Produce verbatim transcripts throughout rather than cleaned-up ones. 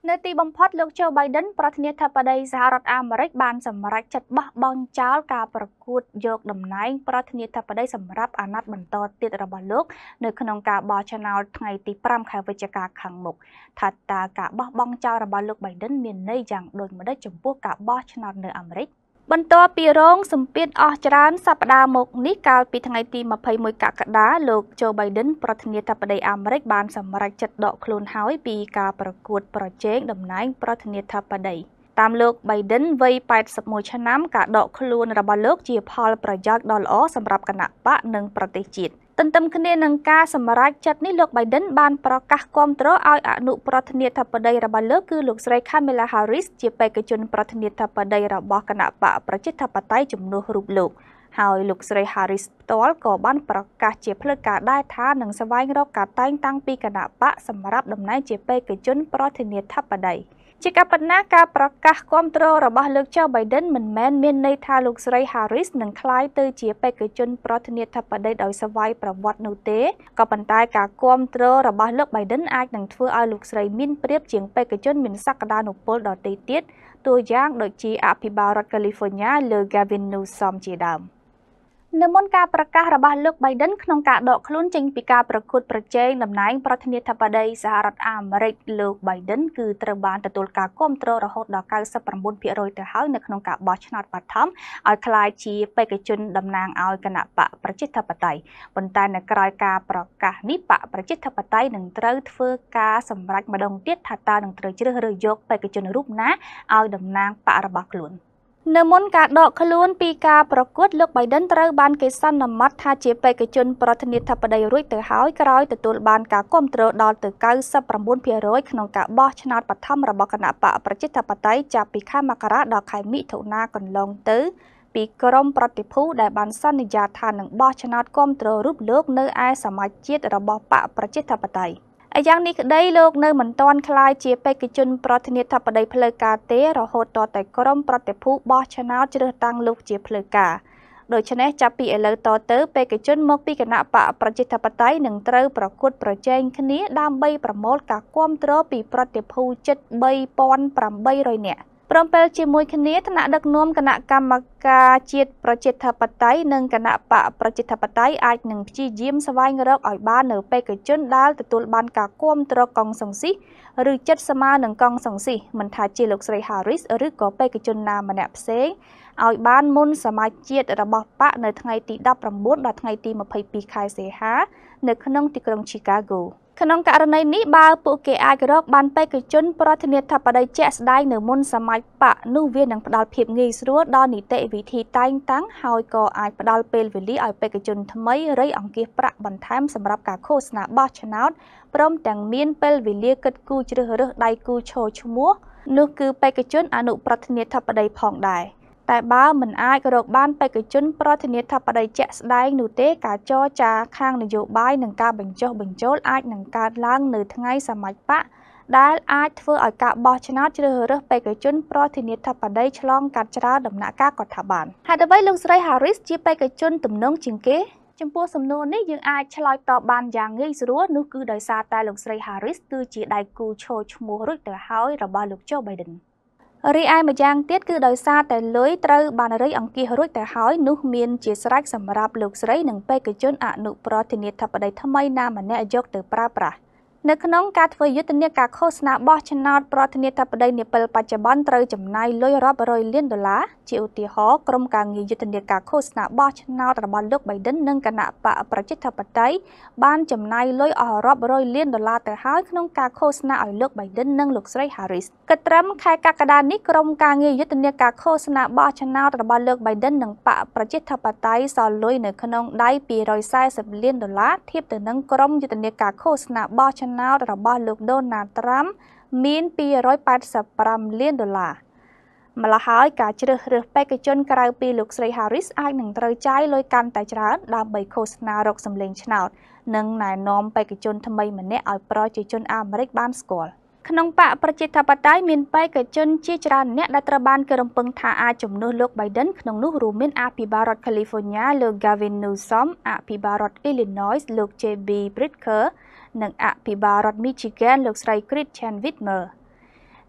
នៅទីបំផុតលោក Joe Biden ប្រធានាធិបតីសហរដ្ឋអាមេរិកបានសម្រេចចិត្តបោះបង់ចោលការប្រកួតយកតំណែងប្រធានាធិបតីសម្រាប់អាណត្តិបន្តទៀតរបស់លោកនៅក្នុងការបោះឆ្នោតថ្ងៃទីប្រាំខែវិច្ឆិកាខាងមុខថាតើការបោះបង់ចោលរបស់លោក Biden មានន័យយ៉ាងដូចម្តេចចំពោះការបោះឆ្នោតនៅអាមេរិកបន្ទាប់ពីរងសម្ពាធអស់ច្រើនសប្តាហ៍មកនេះកាលពីថ្ងៃទីម្ភៃមួយកក្កដាលោក Joe Biden ប្រធានាធិបតីអាមេរិកបានសម្រេចចិត្តដកខ្លួនហើយពីការប្រកួតប្រជែងតំណែងប្រធានាធិបតីតាមលោក Biden វ័យប៉ែតសិបមួយឆ្នាំការដកខ្លួនរបស់លោកជាផលប្រយោជន៍ដ៏ល្អសម្រាប់គណៈបកនិងប្រទេសជាតិទន្ទឹមគ្នានឹងការសម្រេចចិត្តនេះលោក Biden បានប្រកាសគាំទ្រឲ្យអនុប្រធានាធិបតីរបស់លោកគឺលោកស្រី Kamala Harris ជាបេក្ខជនប្រធានាធិបតីរបស់គណៈបកប្រជាធិបតេយ្យជំនួសរូបលោកហើយលោកស្រី Harris ផ្ទាល់ក៏បានប្រកាសជាផ្លូវការដែរថានឹងស្វែងរកការតែងតាំងពីគណៈបកសម្រាប់តំណែងជាបេក្ខជនប្រធានាធិបតីជាការពិតណាស់ការប្រកាសគាំទ្ររបស់លោក Joe Biden មិនមែនមានន័យថាលោកស្រី Harris នឹងក្លាយទៅជាបេក្ខជនប្រធានាធិបតីដោយស្វ័យប្រវត្តិនោះទេក៏ប៉ុន្តែការគាំទ្ររបស់លោក Biden អាចនឹងធ្វើឲ្យលោកស្រីមានប្រៀបជាងបេក្ខជនមានសក្តានុពលដទៃទៀតតួយ៉ាងដូចជាអភិបាលរដ្ឋ California លើ Gavin Newsom ជាដើមនៅមុនការប្រកាសរបស់លោក Biden ក្នុងការដកខ្លួនចេញពីការប្រកួតប្រជែងតំណែងប្រធានាធិបតីសហរដ្ឋអាមេរិកលោក Biden គឺត្រូវបានទទួលការគាំទ្ររហូតដល់កៅសិបប្រាំបួនភាគរយទៅហើយនៅក្នុងការបោះឆ្នោតបឋមឲ្យក្លាយជាបេក្ខជនតំណាងឲ្យគណៈបកប្រជាធិបតេយ្យប៉ុន្តែនៅក្រៅការប្រកាសនេះបកប្រជាធិបតេយ្យនឹងត្រូវធ្វើការសម្រេចម្ដងទៀតថាតើនឹងត្រូវជ្រើសរើសយកបេក្ខជនរូបណាឲ្យតំណាងបករបស់ខ្លួននៅមុនការដកខ្លួនពីការប្រកួតលោក Biden ត្រូវបានគេសន្មត់ថាជាបេក្ខជនប្រធានាធិបតីរួចទៅហើយក្រោយទទួលបានការគាំទ្រដល់ទៅកៅសិបប្រាំបួនភាគរយក្នុងការបោះឆ្នោតបឋមរបស់គណៈបកប្រជាធិបតេយ្យចាប់ពីខែមករាដល់ខែមិថុនាកន្លងទៅពីក្រមប្រតិភូដែលបានសន្យាថានឹងបោះឆ្នោតគាំទ្ររូបលោកនៅឯសមាជជាតិរបស់បកប្រជាធិបតេយ្យយ៉ាងនេះក្តីលោកនៅមិនទាន់ក្លាយជាបេក្ខជនប្រធានាធិបតីផ្លូវការទេរហូតតតែក្រមប្រតិភូបោះឆ្នោតជ្រើសតាំងលោកជាផ្លូវការដូច្នេះចាប់ពីឥឡូវតទៅបេក្ខជនមកពីគណៈបកប្រជាធិបតេយ្យនឹងត្រូវប្រកួតប្រជែងគ្នាដើម្បីប្រមូលការគាំទ្រពីប្រតិភូជិតបីពាន់ប្រាំបីរយនាក់ព្រមពេលជាមួយគ្នាថ្នាក់ដឹកនាំគណៈកម្មការជាតិប្រជាធិបតេយ្យនិងគណៈបកប្រជាធិបតេយ្យអាចនឹងព្យាយាមស្វែងរកឲ្យបាននៅបេក្ខជនដែលទទួលបានការគាំទ្រកុងសង្ស៊ីឬចិត្តស្មើនឹងកុងសង្ស៊ីមិនថាជាលោកស្រី Harris ឬក៏បេក្ខជនណាម្នាក់ផ្សេងឲ្យបានមុនសមាជជាតិរបស់បកនៅថ្ងៃទីដប់ប្រាំបួនដល់ថ្ងៃទីម្ភៃពីរខែសីហានៅក្នុងទីក្រុង Chicagoក្នុងករណីនេះបើពួកគេអាចរកបានបេក្ខជនប្រធានាធិបតីជាក់ស្ដែងនៅមុនសមាជបកនោះវានឹងផ្ដល់ភាពងាយស្រួលដល់នីតិវិធីតែងតាំងហើយក៏អាចផ្ដល់ពេលវេលាឲ្យបេក្ខជនថ្មីរៃអង្គាសប្រាក់បន្ថែមសម្រាប់ការឃោសនាបោះឆ្នោតព្រមទាំងមានពេលវេលាគិតគូរជ្រើសរើសដៃគូឈរឈ្មោះនោះគឺបេក្ខជនអនុប្រធានាធិបតីផងដែរតែបើមិនអាចរកបានបេក្ខជនប្រធានាធិបតីជាក់ស្ដែងនោះទេការចរចាខាងនយោបាយនិងការបញ្ចុះបញ្ចូលអាចនឹងកើតឡើងនៅថ្ងៃសមាជបកដែលអាចធ្វើឲ្យការបោះឆ្នោតជ្រើសរើសបេក្ខជនប្រធានាធិបតីឆ្លងកាត់ច្រើនដំណាក់កាលក៏ថាបានហេតុអ្វីលោកស្រី Harris ជាបេក្ខជនទំនងជាងគេចំពោះសំណួរនេះយើងអាចឆ្លើយតបបានយ៉ាងងាយស្រួលនោះគឺដោយសារតែលោកស្រី Harris គឺជាដៃគូឈរឈ្មោះរួចទៅហើយរបស់លោក Joe Bidenរីឯម្យ៉ាងទៀតគឺដោយសារតែលុយត្រូវបានរៃអង្គាសរួចទៅហើយនោះមានជាស្រេចសម្រាប់លោកស្រីនិងបេក្ខជនអនុប្រធានាធិបតីថ្មីណាម្នាក់យកទៅប្រើប្រាស់នៅក្នុងការធ្វើយុទ្ធនាការឃោសនាបោះឆ្នោតប្រធានាធិបតីនាពេលបច្ចុប្បន្នត្រូវចំណាយលុយរាប់រយលានដុល្លារជាឧទាហរណ៍ក្រុមការងារយុទ្ធនាការឃោសនាបោះឆ្នោតរបស់លោក Biden និងគណៈបកប្រជាធិបតេយ្យបានចំណាយលុយអស់រាប់រយលានដុល្លារទៅហើយក្នុងការឃោសនាឲ្យលោក Biden និងលោកស្រី Harris គិតត្រឹមខែកក្កដានេះក្រុមការងារយុទ្ធនាការឃោសនាបោះឆ្នោតរបស់លោក Biden និងបកប្រជាធិបតេយ្យសល់លុយនៅក្នុងដៃពីររយសែសិបលានដុល្លារធៀបទៅនឹងក្រុមយុទ្ធនាការឃោសនាបោះឆ្នោតរបស់លោក Donald Trump មានពីររយប៉ែតសិបប្រាំលានដុល្លារម្ល៉េះហើយការជ្រើសរើសបេក្ខជនក្រៅពីលោកស្រី Harris អាចនឹងត្រូវចាយលុយកាន់តែច្រើនដើម្បីឃោសនារកសម្លេងឆ្នោតនិងណែនាំបេក្ខជនថ្មីម្នាក់ឲ្យប្រជាជនអាមេរិកបានស្គាល់ក្នុងបកប្រជាធិបតេយ្យមានបេក្ខជនជាច្រើនអ្នកដែលត្រូវបានគេរំពឹងថាអាចជំនួសលោក Biden ក្នុងនោះរួមមានអភិបាលរដ្ឋ California លោក Gavin Newsom អភិបាលរដ្ឋ Illinois លោក J B Pritzker និងអភិបាលរដ្ឋ Michigan លោកស្រី Gretchen Whitmer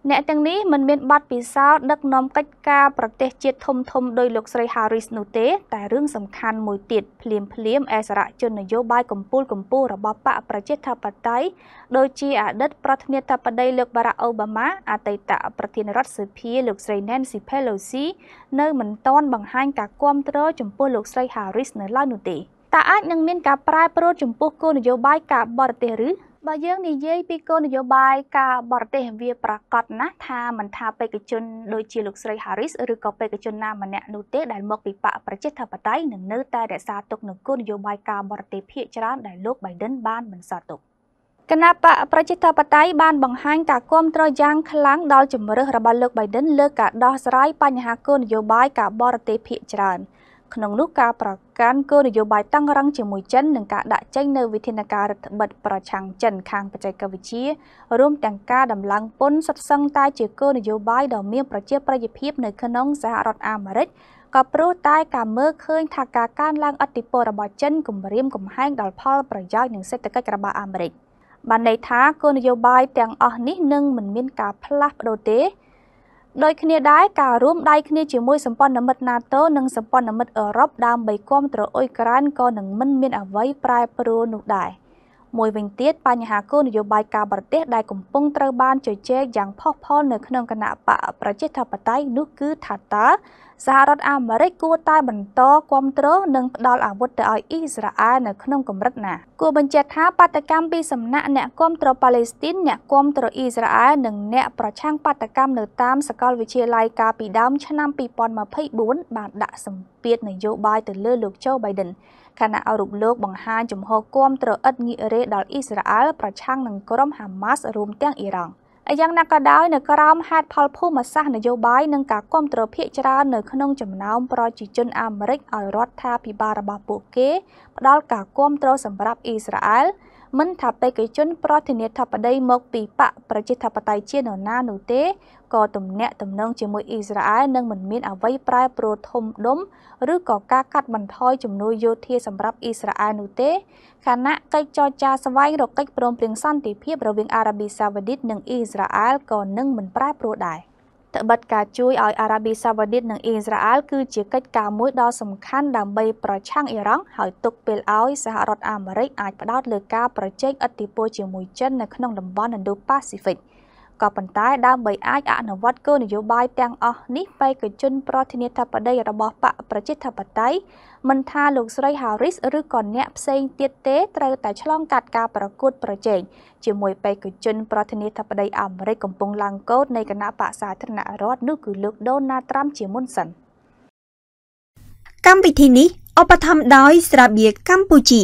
អ្នកទាំងនេះមិនមានបទពិសោធន៍ដឹកនាំកិច្ចការប្រទេសជាតិធំធំដោយលោកស្រី Harris នោះទេតែរឿងសំខាន់មួយទៀតភ្លាមភ្លាមអសរជននយោបាយកម្ពុជាកម្ពុជារបស់បកប្រជាធិបតេយ្យដូចជាអតីតប្រធានាធិបតីលោក Barack Obama អតីតប្រធានរដ្ឋសភាលោកស្រី Nancy Pelosi នៅមិនទាន់បង្ហាញការគាំទ្រចំពោះលោកស្រី Harris នៅឡើយនោះទេតើអាចនឹងមានការប្រែប្រួលចំពោះគោលនយោបាយការបរទេសឬបើយើងនិយាយពីគោលនយោបាយការបរទេសវាប្រកាសណាស់ថាមិនថាបេក្ខជនដូចជាលោកស្រី Harris ឬក៏បេក្ខជនណាម្នាក់នោះទេដែលមកពីបកប្រជាធិបតេយ្យនឹងនៅតែរក្សាទុកនូវគោលនយោបាយការបរទេសភាគច្រើនដែលលោក Biden បានបន្សល់ទុកគណៈបកប្រជាធិបតេយ្យបានបង្ហាញការគាំទ្រយ៉ាងខ្លាំងដល់ជំរើសរបស់លោក Biden លើការដោះស្រាយបញ្ហាគោលនយោបាយការបរទេសភាគច្រើនក្នុងនោះការប្រកាន់គោលនយោបាយតឹងរ៉ឹងជាមួយចិននិងការដាក់ចេញនូវវិធានការរដ្ឋបិទប្រឆាំងចិនខាងបច្ចេកវិទ្យារួមទាំងការដំឡើងពន្ធសុទ្ធសឹងតែជាគោលនយោបាយដ៏មានប្រជាប្រិយភាពនៅក្នុងសហរដ្ឋអាមេរិកក៏ព្រោះតែការមើលឃើញថាការកើនឡើងឥទ្ធិពលរបស់ចិនគំរាមកំហែងដល់ផលប្រយោជន៍និងសេដ្ឋកិច្ចរបស់អាមេរិកបានន័យថាគោលនយោបាយទាំងអស់នេះនឹងមិនមានការផ្លាស់ប្ដូរទេដោយគ្នាដែរការរួមដៃគ្នាជាមួយសម្ព័ន្ធមិត្ត NATO និងសម្ព័ន្ធមិត្តអឺរ៉ុបដើម្បីគាំទ្រអ៊ុយក្រែនក៏នឹងមិនមានអ្វីប្រែប្រួលនោះដែរមួយវិញទៀតបញ្ហាគោលនយោបាយការបរទេសដែលកំពុងត្រូវបានជជែកយ៉ាងផុសផុលនៅក្នុងគណៈបកប្រជាធិបតេយ្យនោះគឺថាតើសហរដ្ឋអាមេរិកគួរតែបន្តគាំទ្រនិងផ្ដល់អាវុធទៅឲ្យអ៊ីស្រាអែលនៅក្នុងកម្រិតណាគួរបញ្ជាក់ថាបាតកម្មពីសំណាក់អ្នកគាំទ្រប៉ាឡេស្ទីនអ្នកគាំទ្រអ៊ីស្រាអែលនិងអ្នកប្រឆាំងបាតកម្មនៅតាមសាកលវិទ្យាល័យកាលពីដើមឆ្នាំពីរពាន់ម្ភៃបួនបានដាក់សម្ពាធនយោបាយទៅលើលោក Joe Biden ខណៈអរូបលោកបង្ហាញជំហរគាំទ្រឥតងាករេដល់អ៊ីស្រាអែលប្រឆាំងនឹងក្រុមហាម៉ាស់រួមទាំងអ៊ីរ៉ង់យ៉ាងណាក៏ដោយនៅក្រោមហេតុផលភូមិសាស្ត្រនយោបាយនិងការគាំទ្រភាគច្រើននៅក្នុងចំណោមប្រជាជនអាមេរិកឲ្យរដ្ឋាភិបាលរបស់ពួកគេផ្ដល់ការគាំទ្រសម្រាប់អ៊ីស្រាអែលមិនថាបេក្ខជនប្រធានាធិបតីមកពីបកប្រជាធិបតេយ្យជានរណានោះទេក៏ទំនាក់ទំនងជាមួយអ៊ីស្រាអែលនឹងមិនមានអ្វីប្រែប្រួលធំដុំឬក៏ការកាត់បន្ថយជំនួយយោធាសម្រាប់អ៊ីស្រាអែលនោះទេខណៈកិច្ចចរចាស្វែងរកកិច្ចព្រមព្រៀងសន្តិភាពរវាងអារ៉ាប៊ីសាអូឌីតនិងអ៊ីស្រាអែលក៏នឹងមិនប្រែប្រួលដែរត្បិតការជួយឲ្យអារ៉ាប៊ីសាអូឌីតនិងអ៊ីស្រាអែលគឺជាកិច្ចការមួយដ៏សំខាន់ដើម្បីប្រឆាំងអ៊ីរ៉ង់ហើយទុកពេលឲ្យសហរដ្ឋអាមេរិកអាចផ្ដោតលើការប្រជែងឥទ្ធិពលជាមួយចិននៅក្នុងតំបន់ Indo-Pacific ក៏ប៉ុន្តែដើម្បីអាចអនុវត្តគោលនយោបាយទាំងអស់នេះបេក្ខជនប្រធានាធិបតីរបស់បកប្រជាធិបតេយ្យមិនថាលោកស្រី Harris ឬក៏អ្នកផ្សេងទៀតទេត្រូវតែឆ្លងកាត់ការប្រកួតប្រជែងជាមួយបេក្ខជនប្រធានាធិបតីអាមេរិកកំពុងឡើងកោតនៃគណៈបកសាធារណរដ្ឋនោះគឺលោក Donald Trump ជាមុនសិនកម្មវិធីនេះឧបត្ថម្ភដោយស្រាបៀរកម្ពុជា